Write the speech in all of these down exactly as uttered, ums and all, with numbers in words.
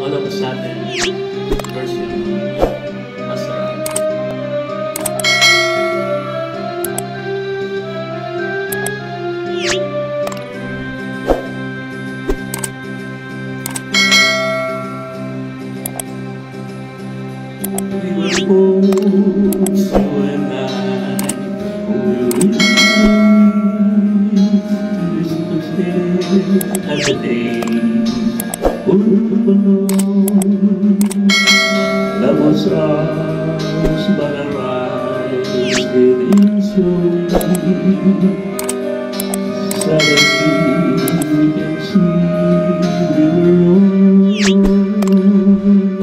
all of a sudden version. Masarap. We were both, you and I, we were and the days were alone. That was ours, but our eyes didn't show. Suddenly we can see we were alone.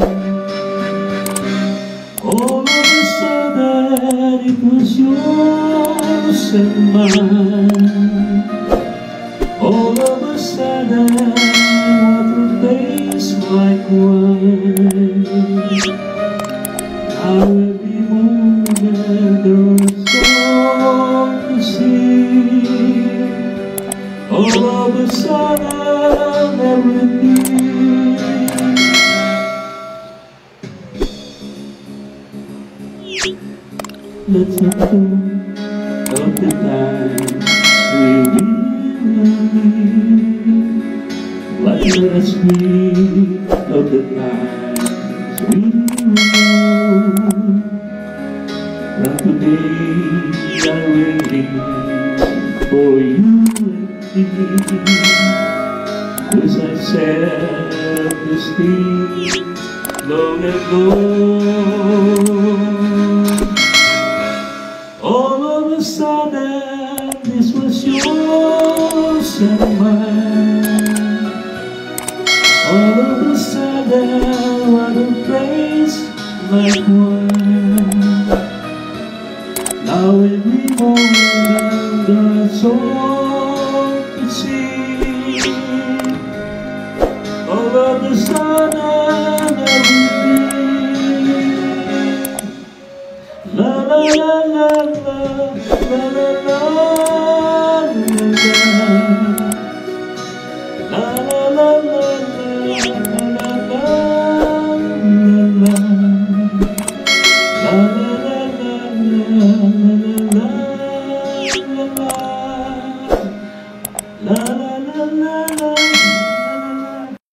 All of a sudden it was yours and mine. All of a sudden, water tastes like wine. Now every moment there's a song to sing. All of a sudden, everything. Let's not think of the times we will. But let us speak of the times we know. From today I'm waiting for you and me, 'cause I said this thing long ago. All of a sudden this was yours and mine. All of a sudden, what a place like wine. Now every moment there's a song to sing. All of a sudden, everything. La la la la la la la.